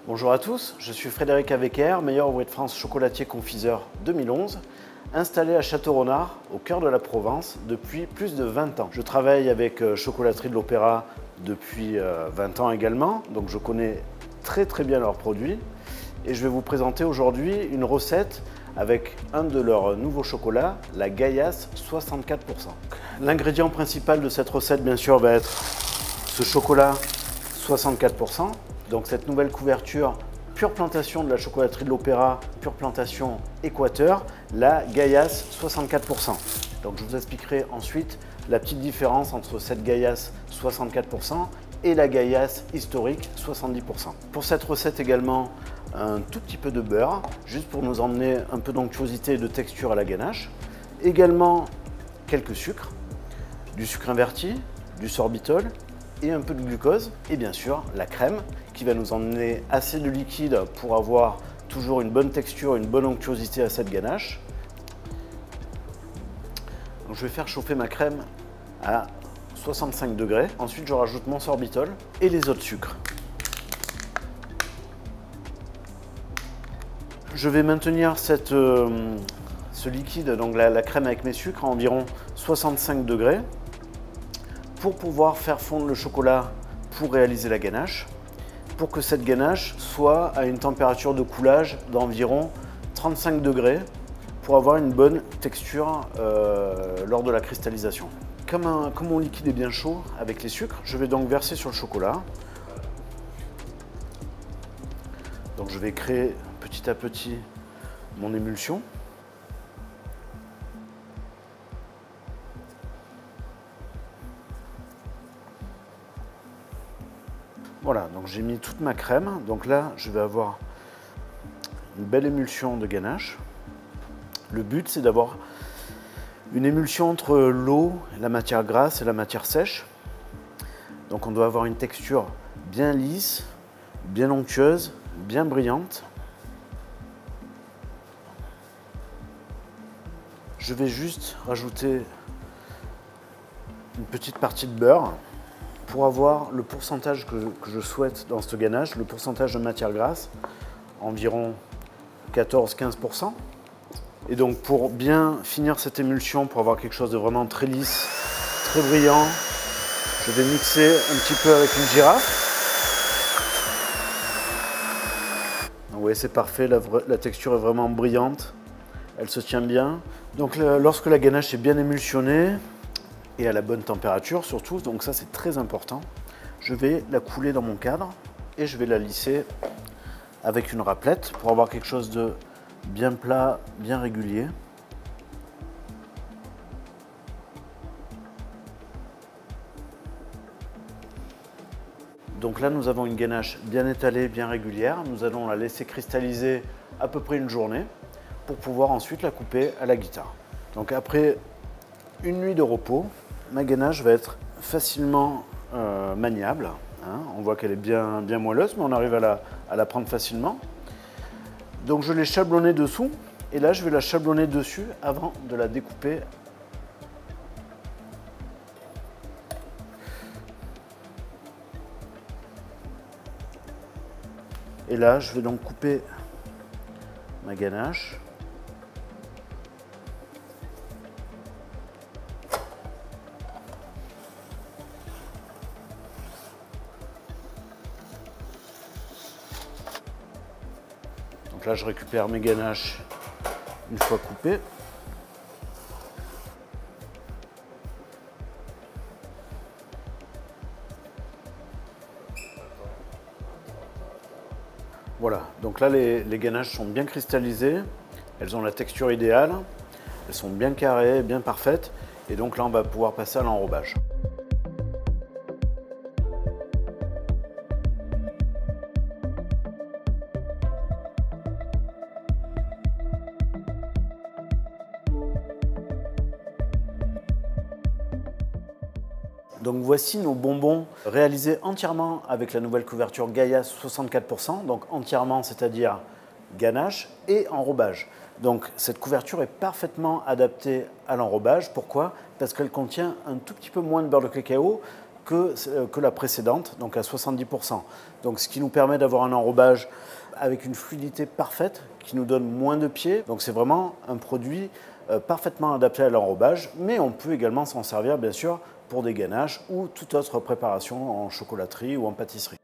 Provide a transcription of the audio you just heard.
Bonjour à tous, je suis Frédéric Avecker, meilleur ouvrier de France chocolatier confiseur 2011, installé à Château-Renard, au cœur de la Provence, depuis plus de 20 ans. Je travaille avec Chocolaterie de l'Opéra depuis 20 ans également, donc je connais très bien leurs produits. Et je vais vous présenter aujourd'hui une recette avec un de leurs nouveaux chocolats, la Gaillasse 64%. L'ingrédient principal de cette recette, bien sûr, va être ce chocolat 64%. Donc cette nouvelle couverture pure plantation de la chocolaterie de l'Opéra, pure plantation Équateur, la Gaillasse 64%. Donc je vous expliquerai ensuite la petite différence entre cette Gaillasse 64% et la Gaillasse historique 70%. Pour cette recette également, un tout petit peu de beurre, juste pour nous emmener un peu d'onctuosité et de texture à la ganache. Également quelques sucres, du sucre inverti, du sorbitol et un peu de glucose. Et bien sûr la crème qui va nous emmener assez de liquide pour avoir toujours une bonne texture, une bonne onctuosité à cette ganache. Donc je vais faire chauffer ma crème à 65 degrés. Ensuite je rajoute mon sorbitol et les autres sucres. Je vais maintenir ce liquide, donc la crème avec mes sucres, à environ 65 degrés pour pouvoir faire fondre le chocolat pour réaliser la ganache, pour que cette ganache soit à une température de coulage d'environ 35 degrés pour avoir une bonne texture lors de la cristallisation. Comme mon liquide est bien chaud avec les sucres, je vais donc verser sur le chocolat. Donc je vais créer petit à petit mon émulsion. Voilà, donc j'ai mis toute ma crème. Donc là, je vais avoir une belle émulsion de ganache. Le but, c'est d'avoir une émulsion entre l'eau, la matière grasse et la matière sèche. Donc on doit avoir une texture bien lisse, bien onctueuse, bien brillante. Je vais juste rajouter une petite partie de beurre pour avoir le pourcentage que je souhaite dans ce ganache, le pourcentage de matière grasse, environ 14-15%. Et donc pour bien finir cette émulsion, pour avoir quelque chose de vraiment très lisse, très brillant, je vais mixer un petit peu avec une girafe. Vous voyez, c'est parfait, la texture est vraiment brillante, elle se tient bien. Donc lorsque la ganache est bien émulsionnée, et à la bonne température surtout, donc ça c'est très important, je vais la couler dans mon cadre et je vais la lisser avec une raclette pour avoir quelque chose de bien plat, bien régulier. Donc là nous avons une ganache bien étalée, bien régulière, nous allons la laisser cristalliser à peu près une journée pour pouvoir ensuite la couper à la guitare. Donc après une nuit de repos, ma ganache va être facilement maniable. Hein. On voit qu'elle est bien moelleuse, mais on arrive à la prendre facilement. Donc je l'ai chablonnée dessous, et là je vais la chablonner dessus avant de la découper. Et là je vais donc couper ma ganache. Donc là, je récupère mes ganaches une fois coupées. Voilà, donc là, les ganaches sont bien cristallisées. Elles ont la texture idéale. Elles sont bien carrées, bien parfaites. Et donc là, on va pouvoir passer à l'enrobage. Donc voici nos bonbons réalisés entièrement avec la nouvelle couverture Gaillasse 64%, donc entièrement, c'est-à-dire ganache et enrobage. Donc cette couverture est parfaitement adaptée à l'enrobage. Pourquoi? Parce qu'elle contient un tout petit peu moins de beurre de cacao, que la précédente, donc à 70%. Donc ce qui nous permet d'avoir un enrobage avec une fluidité parfaite, qui nous donne moins de pieds. Donc c'est vraiment un produit parfaitement adapté à l'enrobage, mais on peut également s'en servir bien sûr pour des ganaches ou toute autre préparation en chocolaterie ou en pâtisserie.